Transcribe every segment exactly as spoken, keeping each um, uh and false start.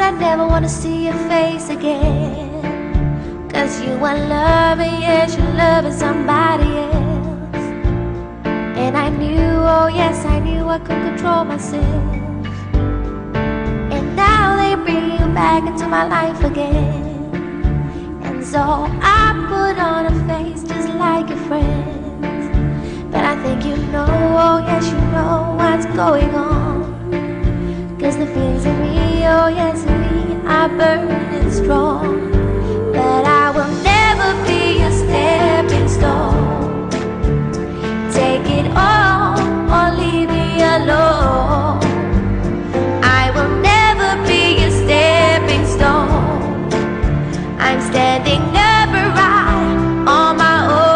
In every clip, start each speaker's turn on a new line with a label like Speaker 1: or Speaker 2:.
Speaker 1: I never wanna see your face again. Cause you are loving, yes, you're loving somebody else. And I knew, oh yes, I knew I couldn't control myself. And now they bring you back into my life again. And so I put on a face just like your friends. But I think you know, oh yes, you know what's going on. Cause the feelings in me, oh yes, in me are burning strong. But I will never be a stepping stone. Take it all or leave me alone. I will never be a stepping stone. I'm standing upright on my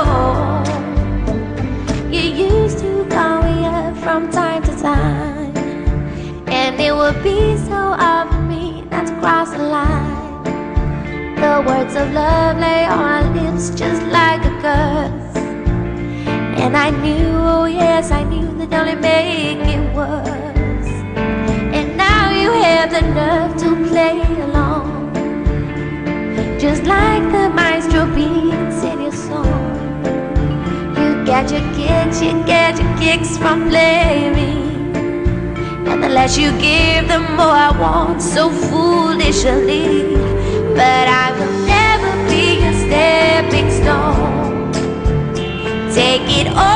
Speaker 1: own. You used to call me up from time to time, and it would be so hard for me not to cross the line. The words of love lay on our lips just like a curse. And I knew, oh yes, I knew that only make it worse. And now you have the nerve to play along, just like the maestro beats in your song. You get your kicks, you get your kicks from playing. And the less you give, the more I want so foolishly. But I will never be a stepping stone. Take it all